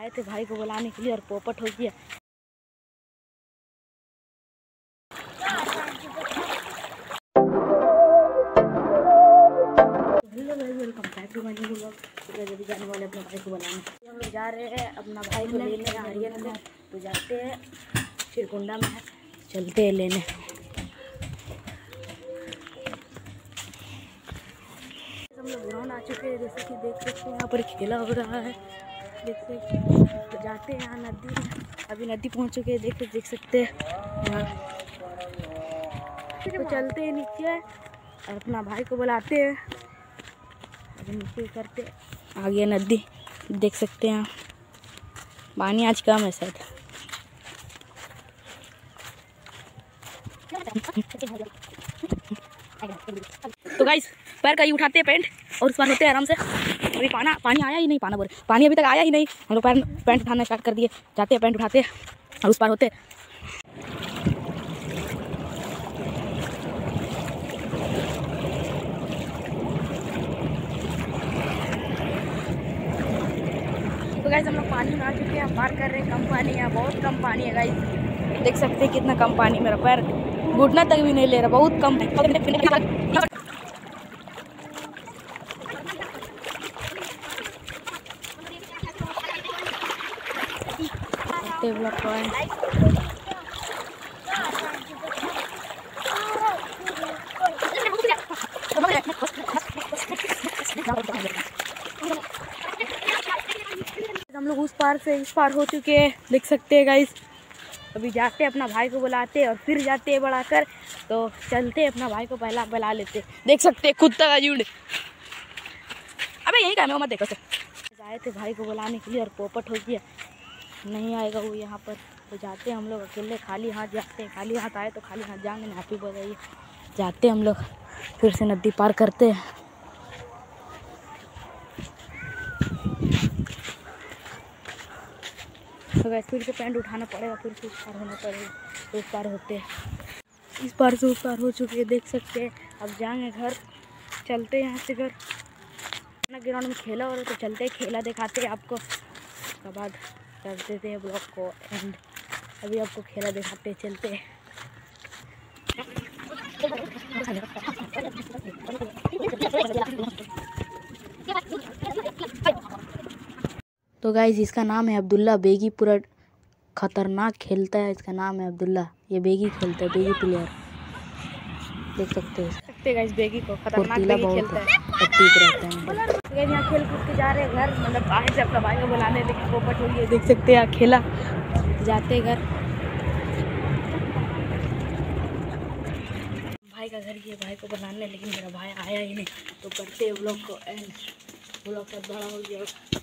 आए थे भाई को बुलाने के लिए और पोपट हो गया। हेलो भाई, welcome back to my new vlog. जल्दी जाने वाले अपने भाई को बुलाने। हम लोग जा रहे हैं अपना भाई को लेने आर्यन को। तो जाते हैं, चिरकुंडा में है, चलते हैं लेने। हम लोग ग्राउंड आ चुके हैं, जैसे कि देख सकते हैं यहाँ पर खेला हो रहा है। देख सकते तो जाते हैं यहाँ नदी में। अभी नदी पहुँच चुके हैं, देख सकते हैं यहाँ। तो चलते हैं नीचे और अपना भाई को बुलाते हैं। अभी नीचे करते आ गया नदी, देख सकते हैं पानी आज कम है शायद। तो गाइस पैर का ही उठाते हैं पेंट और उस पार होते हैं आराम से। अभी पानी आया ही नहीं, पानी अभी तक आया ही नहीं। हम लोग पेंट उठाना स्टार्ट कर दिए, जाते हैं पेंट उठाते हैं और उस पार होते हैं। तो गाइस हम लोग पानी में आ चुके हैं, पार कर रहे हैं। कम पानी है, बहुत कम पानी है गाइस। देख सकते हैं कितना कम पानी, मेरा पैर घुटना तक भी नहीं ले रहा, बहुत कम। हम लोग उस पार से इस पार हो चुके हैं, देख सकते हैं गाइस। अभी जाते हैं अपना भाई को बुलाते और फिर जाते हैं बढ़ाकर। तो चलते अपना भाई को पहला बुला लेते। देख सकते हैं कुत्ता का झुंड। अबे यही काम है, मत देखो सर। आए थे भाई को बुलाने के लिए और पोपट हो गया, नहीं आएगा वो यहाँ पर। तो जाते हैं हम लोग अकेले, खाली हाथ जाते हैं। खाली हाथ आए तो खाली हाथ जाएंगे ना, आप ही बताइए। जाते हम लोग फिर से नदी पार करते हैं। तो वैसे फिर से पैंट उठाना पड़ेगा, फिर से उस पार होना पड़ेगा। तो उस पार होते हैं, इस पार से उस पार हो चुके हैं, देख सकते हैं। अब जाएंगे घर, चलते हैं यहाँ से घर। अपना ग्राउंड में खेला हो रहा है तो चलते हैं, खेला दिखाते हैं आपको। उसके बाद कर देते हैं ब्लॉग को एंड। अभी आपको खेला दिखाते हैं, चलते हैं। तो गाइस इसका नाम है अब्दुल्ला बेगी, पूरा खतरनाक खेलता है। इसका नाम है अब्दुल्ला, ये बेगी खेलता है, बेगी प्लेयर। देख सकते हैं गाइस, बेगी को खतरनाक बेगी खेलता है, एक्टिव रहता है। तो गाइस यहाँ खेल कूद के जा रहे हैं घर, मतलब आए थे अपना भाई को बुलाने, लेकिन पोपट हो गई, देख सकते हैं खेला। जाते घर, भाई का घर ये, भाई को बुलाने, लेकिन मेरा भाई आया ही नहीं। तो करते हैं व्लॉग को एंड। व्लॉग का बड़ा हो गया।